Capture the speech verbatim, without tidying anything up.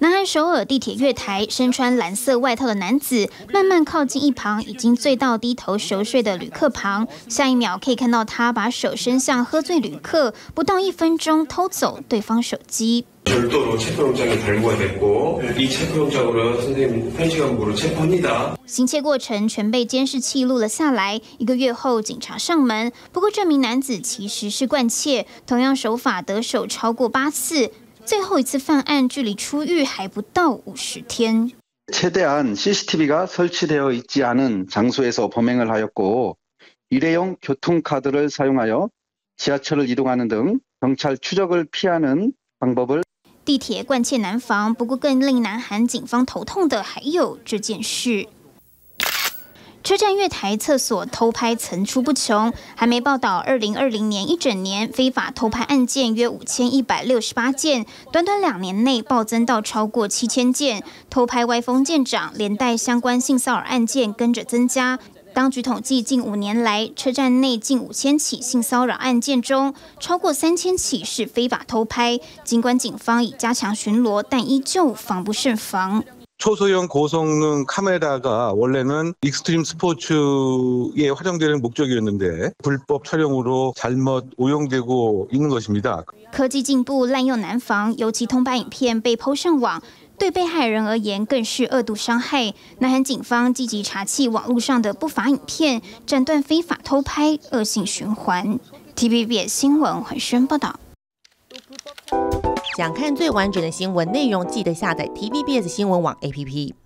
南韩首尔地铁月台，身穿蓝色外套的男子慢慢靠近一旁已经醉到低頭熟睡的旅客旁，下一秒可以看到他把手伸向喝醉旅客，不到一分钟偷走对方手机。 별도로 체포영장이 발부가 됐고 이 체포영장으로 선생님 현시간부로 체포합니다. 行窃过程全被监视器录了下来。一个月后，警察上门，不过这名男子其实是惯窃，同样手法得手超过八次。最后一次犯案距离出狱还不到五十天。 최대한 씨씨티비가 설치되어 있지 않은 장소에서 범행을 하였고 일회용 교통카드를 사용하여 지하철을 이동하는 등 경찰 추적을 피하는 방법을 地铁惯窃难防，不过更令南韩警方头痛的还有这件事。车站月台厕所偷拍层出不穷，还没报道二零二零年一整年非法偷拍案件约五千一百六十八件，短短两年内暴增到超过七千件，偷拍歪风见涨，连带相关性骚扰案件跟着增加。 当局统计，近五年来，车站内近五千起性骚扰案件中，超过三千起是非法偷拍。尽管警方已加强巡逻，但依旧防不胜防。 초소형 고성능 카메라가 원래는 익스트림 스포츠에 활용되는 목적이었는데 불법 촬영으로 잘못 오용되고 있는 것입니다. 科技进步，滥用难防，尤其偷拍影片被抛上网。 对被害人而言，更是恶毒伤害。南韩警方积极查缉网络上的不法影片，斩断非法偷拍恶性循环。T V B S 新闻环宣报道。 想看最完整的新闻内容，记得下载 T V B S 新闻网 A P P。